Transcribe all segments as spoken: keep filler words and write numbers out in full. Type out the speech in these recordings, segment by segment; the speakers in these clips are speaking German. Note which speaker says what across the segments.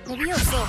Speaker 1: Levioso.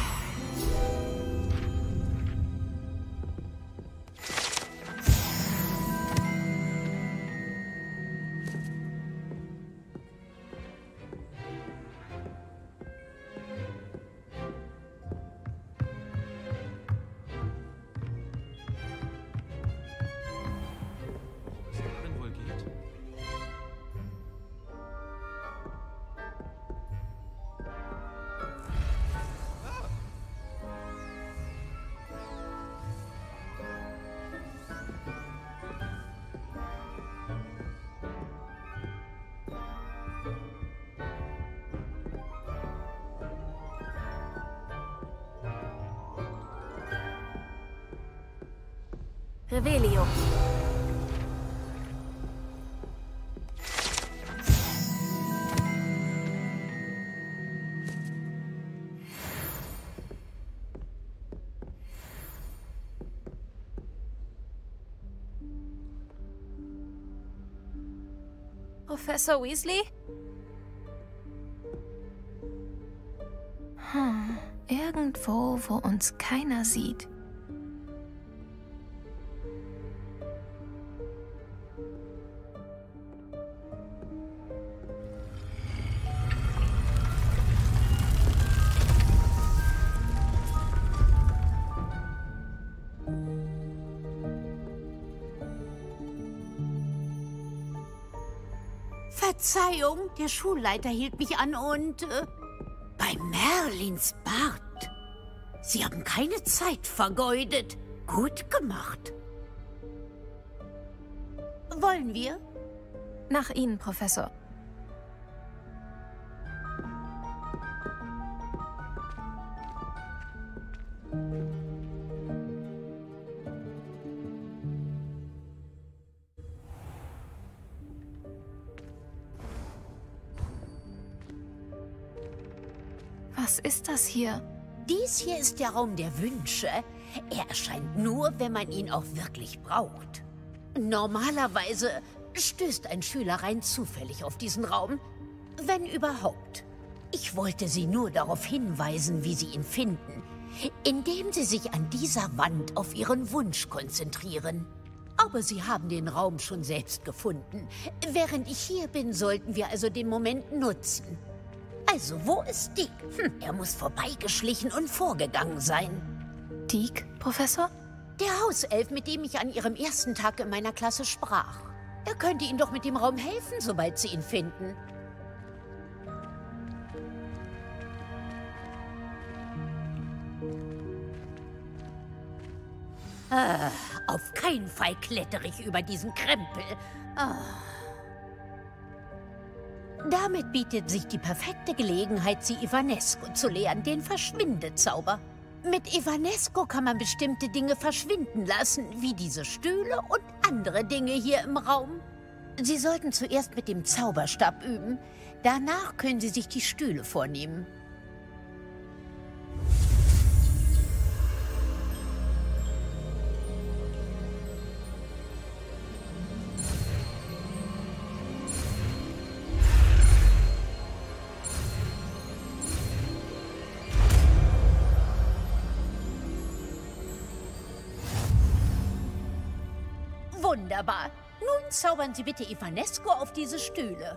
Speaker 1: Revelio. Professor Weasley? Hm, irgendwo, wo uns keiner sieht.
Speaker 2: Verzeihung, der Schulleiter hielt mich an und... Äh, bei Merlins Bart. Sie haben keine Zeit vergeudet. Gut gemacht. Wollen wir?
Speaker 1: Nach Ihnen, Professor. Was ist das hier?
Speaker 2: Dies hier ist der Raum der Wünsche. Er erscheint nur, wenn man ihn auch wirklich braucht. Normalerweise stößt ein Schüler rein zufällig auf diesen Raum, wenn überhaupt. Ich wollte Sie nur darauf hinweisen, wie Sie ihn finden, indem Sie sich an dieser Wand auf Ihren Wunsch konzentrieren. Aber Sie haben den Raum schon selbst gefunden. Während ich hier bin, sollten wir also den Moment nutzen. Also, wo ist Dick? Hm, er muss vorbeigeschlichen und vorgegangen sein.
Speaker 1: Dick, Professor?
Speaker 2: Der Hauself, mit dem ich an Ihrem ersten Tag in meiner Klasse sprach. Er könnte Ihnen doch mit dem Raum helfen, sobald Sie ihn finden. Ah, auf keinen Fall klettere ich über diesen Krempel. Ah. Damit bietet sich die perfekte Gelegenheit, sie Ivanesco zu lehren, den Verschwindezauber. Mit Ivanesco kann man bestimmte Dinge verschwinden lassen, wie diese Stühle und andere Dinge hier im Raum. Sie sollten zuerst mit dem Zauberstab üben. Danach können Sie sich die Stühle vornehmen. Wunderbar. Nun zaubern Sie bitte Ivanesco auf diese Stühle.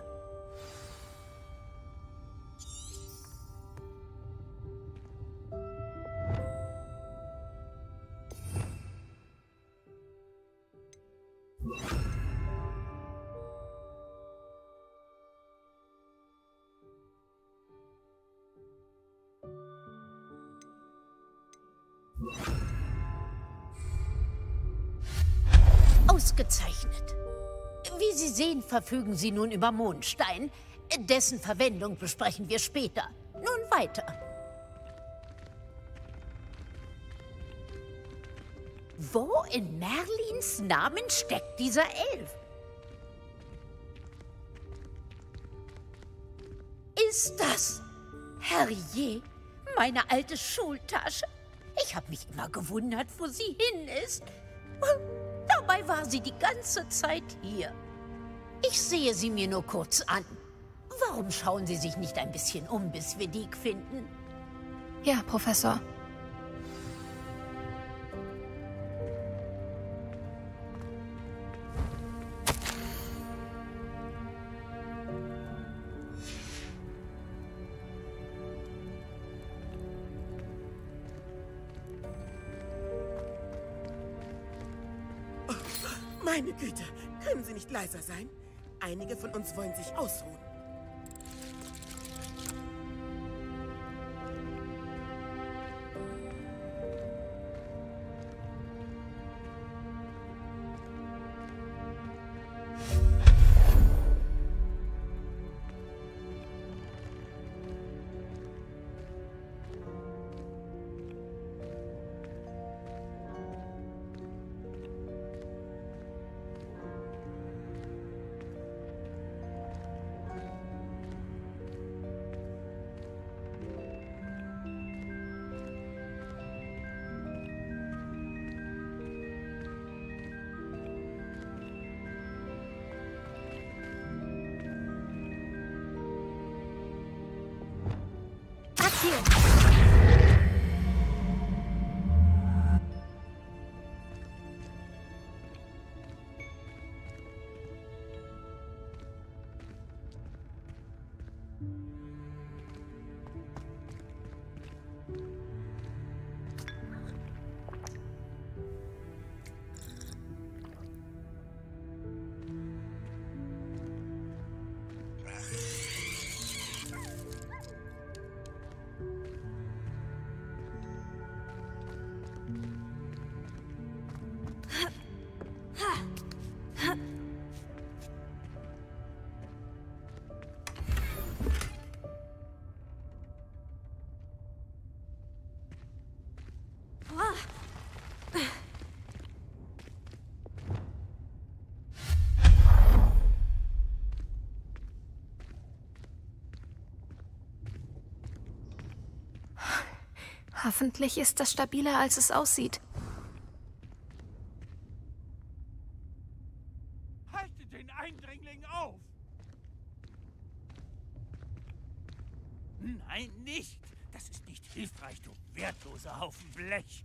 Speaker 2: Ausgezeichnet. Wie Sie sehen, verfügen Sie nun über Mondstein. Dessen Verwendung besprechen wir später. Nun weiter. Wo in Merlins Namen steckt dieser Elf? Ist das, Herrje, meine alte Schultasche? Ich habe mich immer gewundert, wo sie hin ist. Dabei war sie die ganze Zeit hier. Ich sehe sie mir nur kurz an. Warum schauen Sie sich nicht ein bisschen um, bis wir Dick finden?
Speaker 1: Ja, Professor.
Speaker 3: Meine Güte, können Sie nicht leiser sein? Einige von uns wollen sich ausruhen.
Speaker 1: Hoffentlich ist das stabiler, als es aussieht.
Speaker 4: Haltet den Eindringling auf! Nein, nicht! Das ist nicht hilfreich, du wertloser Haufen Blech!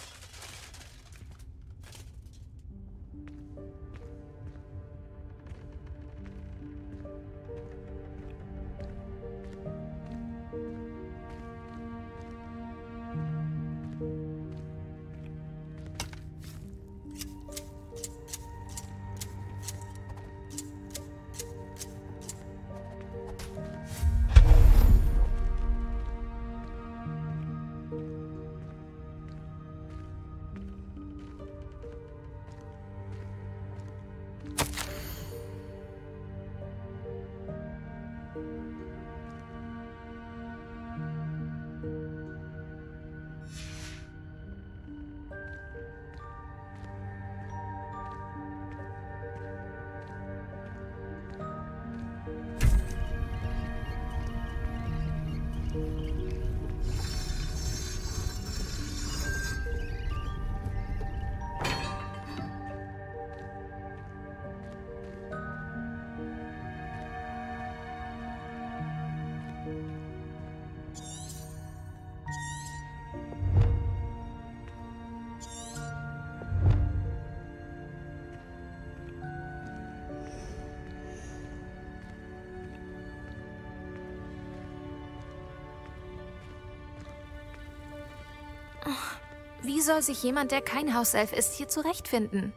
Speaker 1: Wie soll sich jemand, der kein Hauself ist, hier zurechtfinden?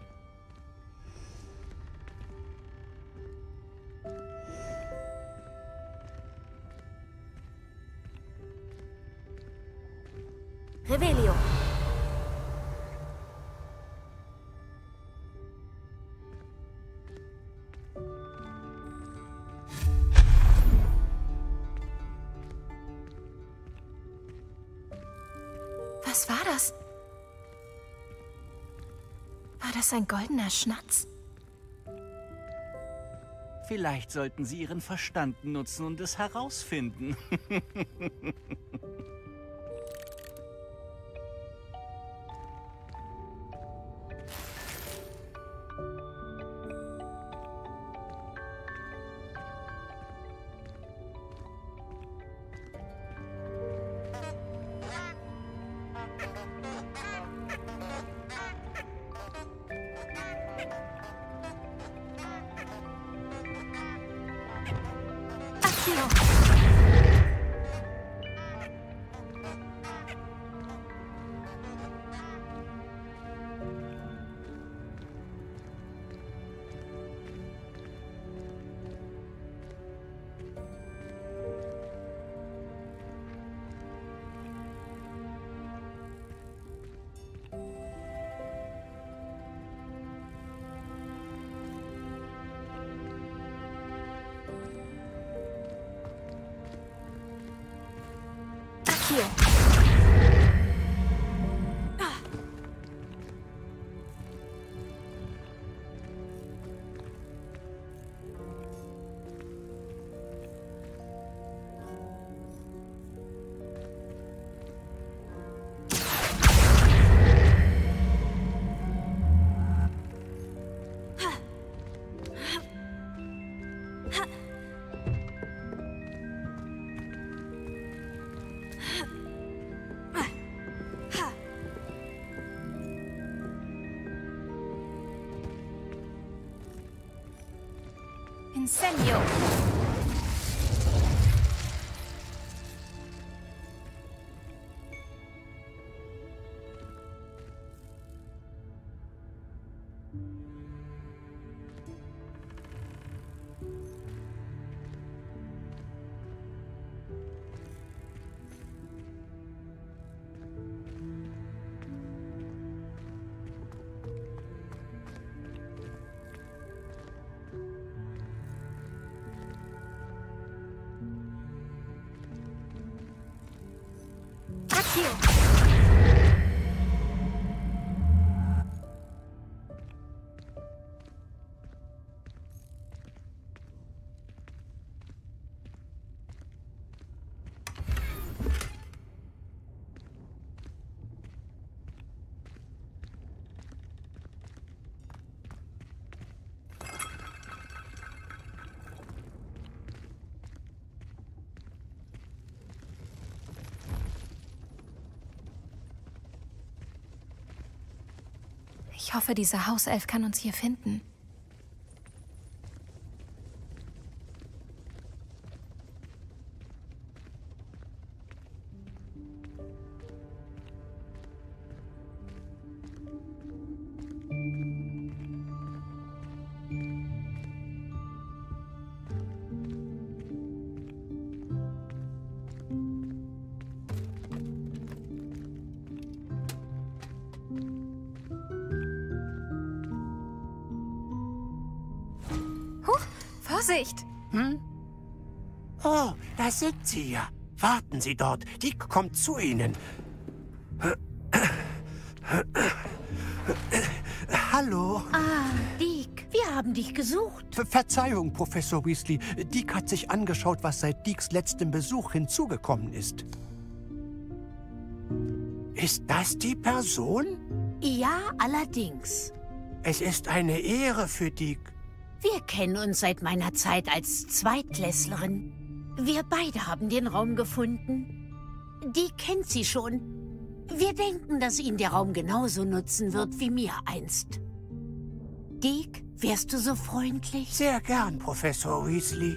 Speaker 5: Revelio.
Speaker 1: Was war das? War das ein goldener Schnatz?
Speaker 4: Vielleicht sollten Sie Ihren Verstand nutzen und es herausfinden.
Speaker 1: Akio! Akio! Incendio! Akio! Ich hoffe, dieser Hauself kann uns hier finden. Vorsicht!
Speaker 5: Hm? Oh, da sind Sie ja. Warten Sie dort. Dick kommt zu Ihnen. Hallo.
Speaker 2: Ah, Dick, wir haben dich gesucht.
Speaker 5: Ver Verzeihung, Professor Weasley. Dick hat sich angeschaut, was seit Dicks letztem Besuch hinzugekommen ist. Ist das die Person?
Speaker 2: Ja, allerdings.
Speaker 5: Es ist eine Ehre für Dick.
Speaker 2: Wir kennen uns seit meiner Zeit als Zweitklässlerin. Wir beide haben den Raum gefunden. Dick kennt sie schon. Wir denken, dass ihn der Raum genauso nutzen wird wie mir einst. Dick, wärst du so freundlich?
Speaker 5: Sehr gern, Professor Weasley.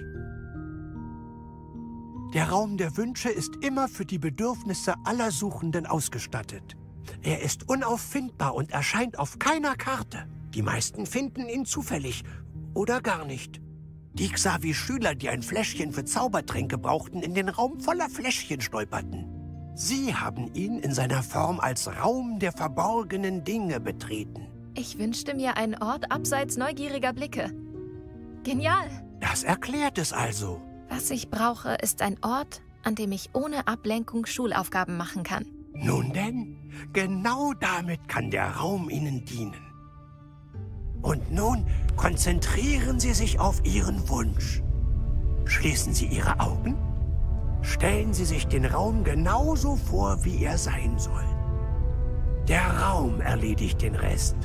Speaker 5: Der Raum der Wünsche ist immer für die Bedürfnisse aller Suchenden ausgestattet. Er ist unauffindbar und erscheint auf keiner Karte. Die meisten finden ihn zufällig oder gar nicht. Dick sah, wie Schüler, die ein Fläschchen für Zaubertränke brauchten, in den Raum voller Fläschchen stolperten. Sie haben ihn in seiner Form als Raum der verborgenen Dinge betreten.
Speaker 1: Ich wünschte mir einen Ort abseits neugieriger Blicke. Genial!
Speaker 5: Das erklärt es also.
Speaker 1: Was ich brauche, ist ein Ort, an dem ich ohne Ablenkung Schulaufgaben machen kann.
Speaker 5: Nun denn, genau damit kann der Raum Ihnen dienen. Und nun konzentrieren Sie sich auf Ihren Wunsch. Schließen Sie Ihre Augen. Stellen Sie sich den Raum genauso vor, wie er sein soll. Der Raum erledigt den Rest.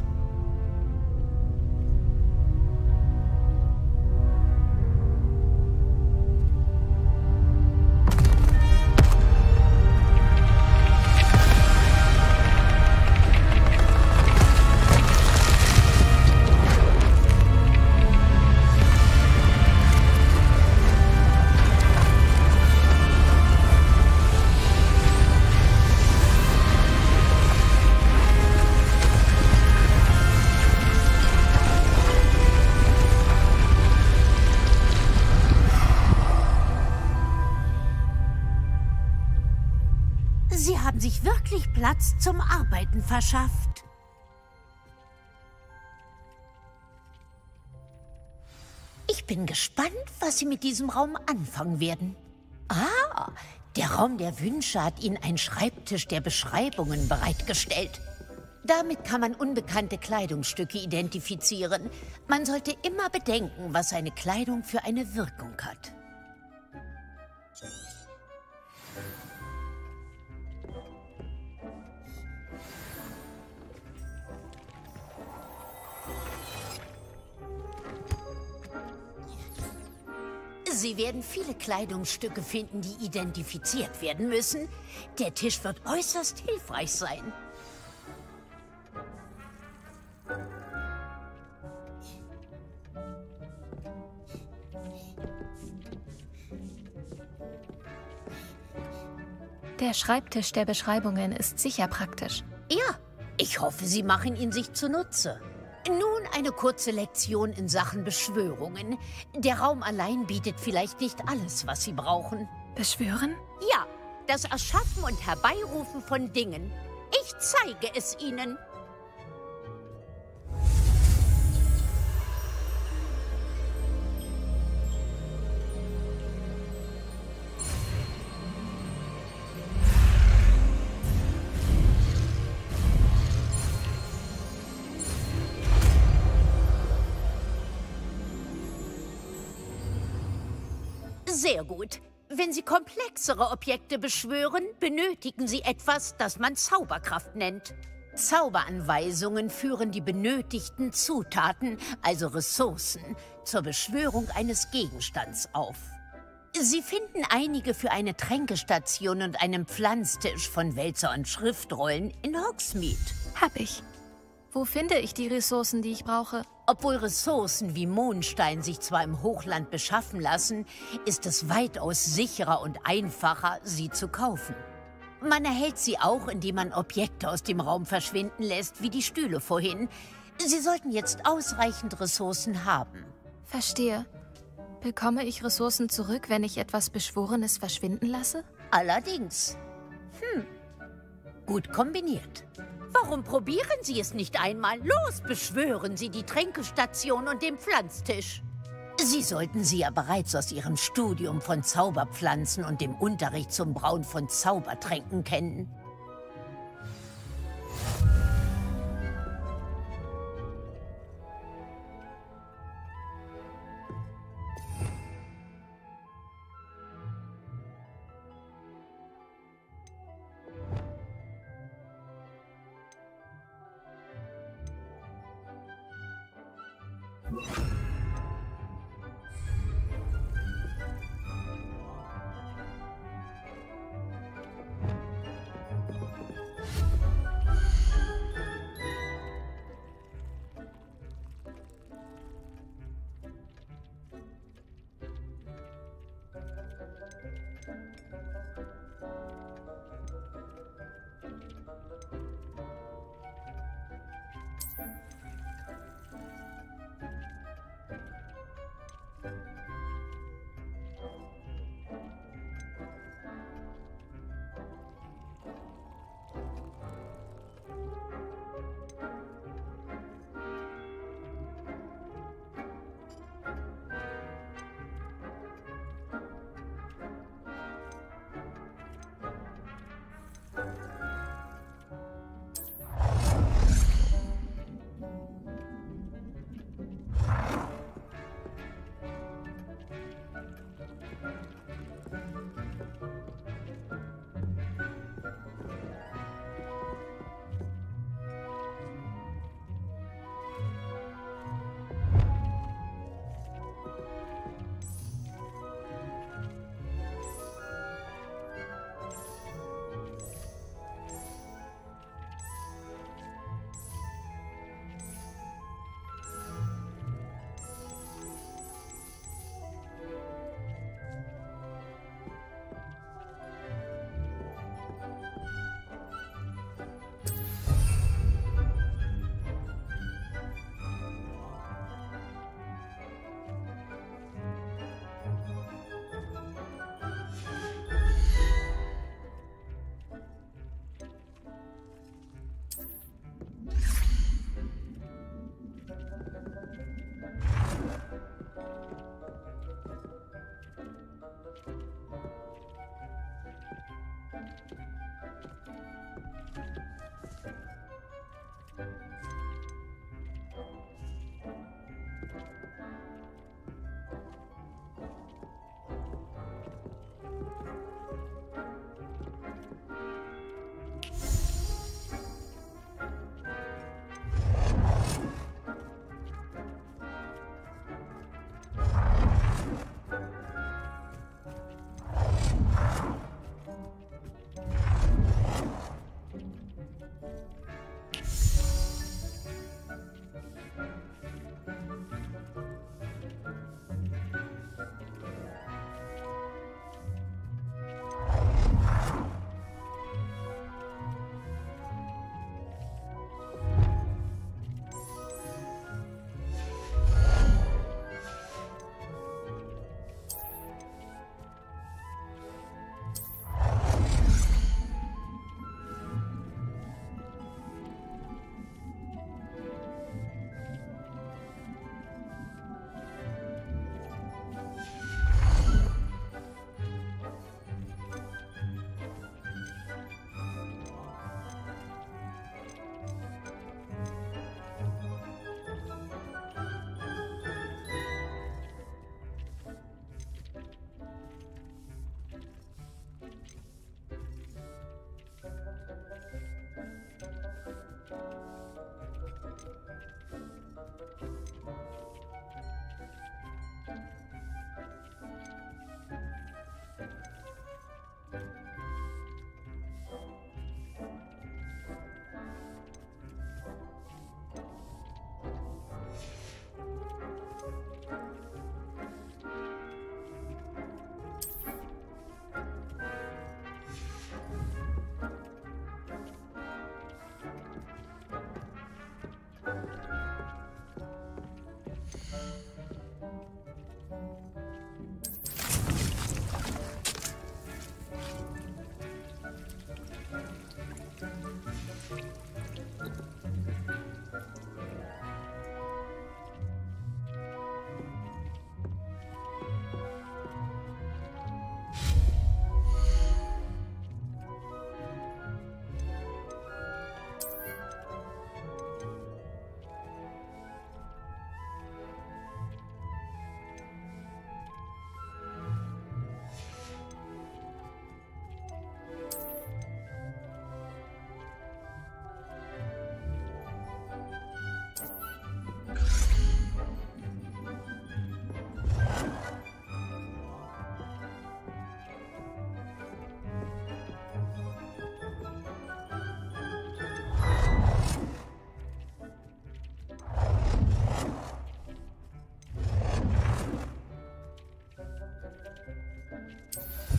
Speaker 2: Sie haben sich wirklich Platz zum Arbeiten verschafft. Ich bin gespannt, was Sie mit diesem Raum anfangen werden. Ah, der Raum der Wünsche hat Ihnen einen Schreibtisch der Beschreibungen bereitgestellt. Damit kann man unbekannte Kleidungsstücke identifizieren. Man sollte immer bedenken, was seine Kleidung für eine Wirkung hat. Sie werden viele Kleidungsstücke finden, die identifiziert werden müssen. Der Tisch wird äußerst hilfreich sein.
Speaker 1: Der Schreibtisch der Beschreibungen ist sicher praktisch.
Speaker 2: Ja, ich hoffe, Sie machen ihn sich zunutze. Nun eine kurze Lektion in Sachen Beschwörungen. Der Raum allein bietet vielleicht nicht alles, was Sie brauchen.
Speaker 1: Beschwören?
Speaker 2: Ja, das Erschaffen und Herbeirufen von Dingen. Ich zeige es Ihnen. Sehr gut. Wenn Sie komplexere Objekte beschwören, benötigen Sie etwas, das man Zauberkraft nennt. Zauberanweisungen führen die benötigten Zutaten, also Ressourcen, zur Beschwörung eines Gegenstands auf. Sie finden einige für eine Tränkestation und einen Pflanztisch von Wälzer und Schriftrollen in Hogsmeade.
Speaker 1: Hab ich. Wo finde ich die Ressourcen, die ich brauche?
Speaker 2: Obwohl Ressourcen wie Mondstein sich zwar im Hochland beschaffen lassen, ist es weitaus sicherer und einfacher, sie zu kaufen. Man erhält sie auch, indem man Objekte aus dem Raum verschwinden lässt, wie die Stühle vorhin. Sie sollten jetzt ausreichend Ressourcen haben.
Speaker 1: Verstehe. Bekomme ich Ressourcen zurück, wenn ich etwas Beschworenes verschwinden lasse?
Speaker 2: Allerdings. Hm. Gut kombiniert. Warum probieren Sie es nicht einmal? Los, beschwören Sie die Tränkestation und den Pflanztisch. Sie sollten sie ja bereits aus Ihrem Studium von Zauberpflanzen und dem Unterricht zum Brauen von Zaubertränken kennen.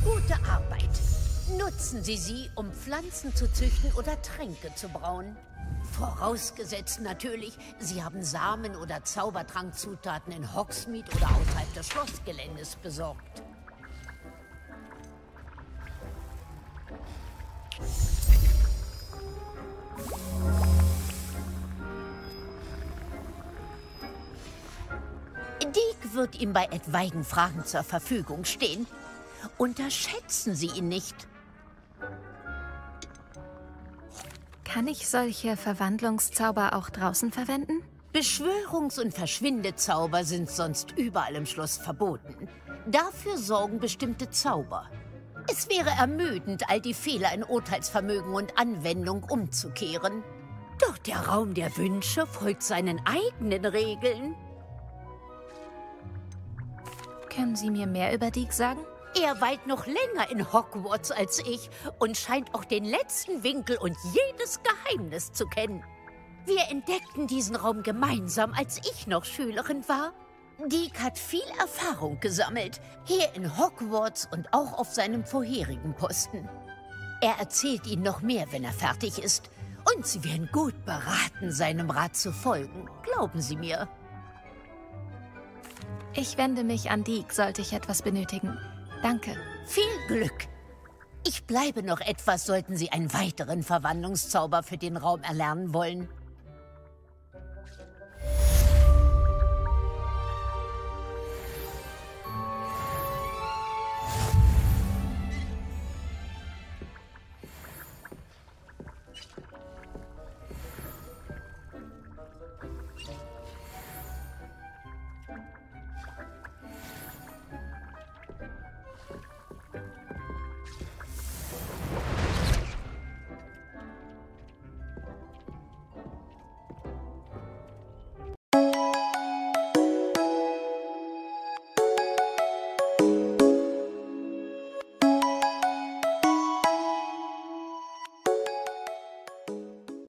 Speaker 2: Gute Arbeit. Nutzen Sie sie, um Pflanzen zu züchten oder Tränke zu brauen. Vorausgesetzt natürlich, Sie haben Samen oder Zaubertrankzutaten in Hogsmeade oder außerhalb des Schlossgeländes besorgt. Deek wird ihm bei etwaigen Fragen zur Verfügung stehen. Unterschätzen Sie ihn nicht.
Speaker 1: Kann ich solche Verwandlungszauber auch draußen verwenden?
Speaker 2: Beschwörungs- und Verschwindezauber sind sonst überall im Schloss verboten. Dafür sorgen bestimmte Zauber. Es wäre ermüdend, all die Fehler in Urteilsvermögen und Anwendung umzukehren. Doch der Raum der Wünsche folgt seinen eigenen Regeln.
Speaker 1: Können Sie mir mehr über Deek sagen?
Speaker 2: Er weilt noch länger in Hogwarts als ich und scheint auch den letzten Winkel und jedes Geheimnis zu kennen. Wir entdeckten diesen Raum gemeinsam, als ich noch Schülerin war. Deek hat viel Erfahrung gesammelt, hier in Hogwarts und auch auf seinem vorherigen Posten. Er erzählt Ihnen noch mehr, wenn er fertig ist. Und Sie wären gut beraten, seinem Rat zu folgen. Glauben Sie mir.
Speaker 1: Ich wende mich an Deek, sollte ich etwas benötigen. Danke.
Speaker 2: Viel Glück. Ich bleibe noch etwas, sollten Sie einen weiteren Verwandlungszauber für den Raum erlernen wollen.